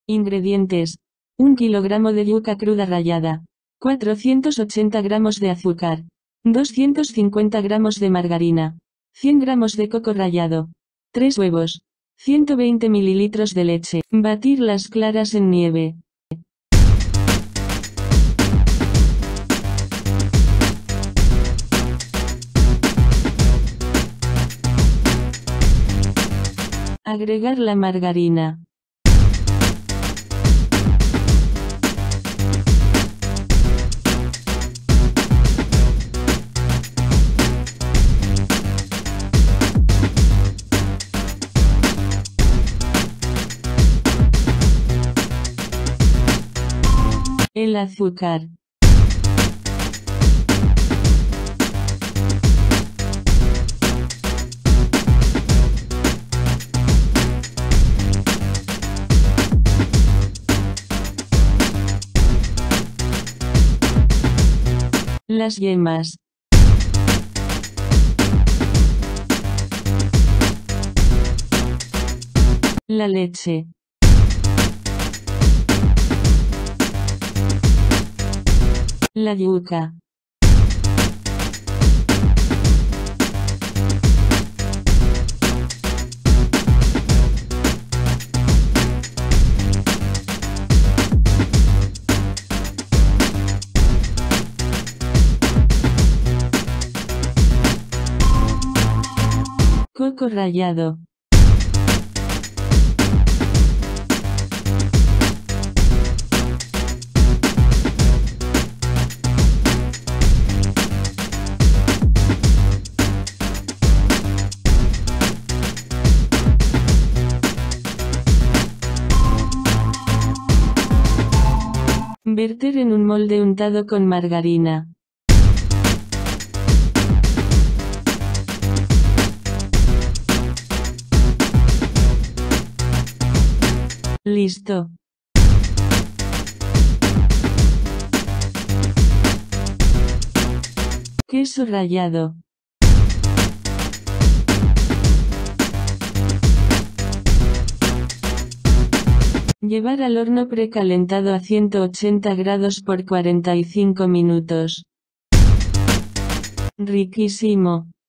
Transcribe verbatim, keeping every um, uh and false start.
Ingredientes: un kilogramo de yuca cruda rallada, cuatrocientos ochenta gramos de azúcar, doscientos cincuenta gramos de margarina, cien gramos de coco rallado, tres huevos, ciento veinte mililitros de leche. Batir las claras en nieve. Agregar la margarina. El azúcar. Las yemas. La leche. La yuca. Coco rallado. Verter en un molde untado con margarina. Listo. Queso rallado. Llevar al horno precalentado a ciento ochenta grados por cuarenta y cinco minutos. Riquísimo.